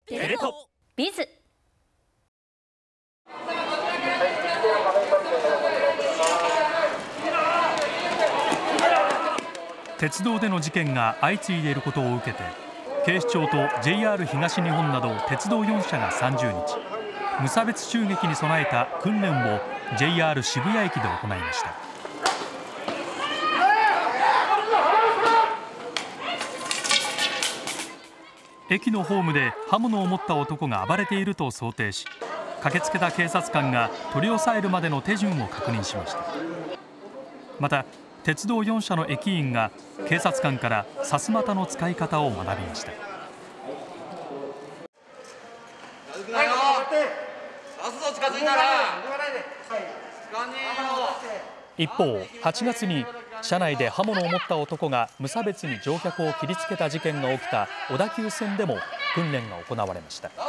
テレ東ビズ。 鉄道での事件が相次いでいることを受けて、警視庁と JR 東日本など鉄道4社が30日、無差別襲撃に備えた訓練を JR 渋谷駅で行いました。駅のホームで刃物を持った男が暴れていると想定し、駆けつけた警察官が取り押さえるまでの手順を確認しました。また鉄道4社の駅員が警察官からさすまたの使い方を学びました。一方、8月に車内で刃物を持った男が無差別に乗客を切りつけた事件が起きた小田急線でも訓練が行われました。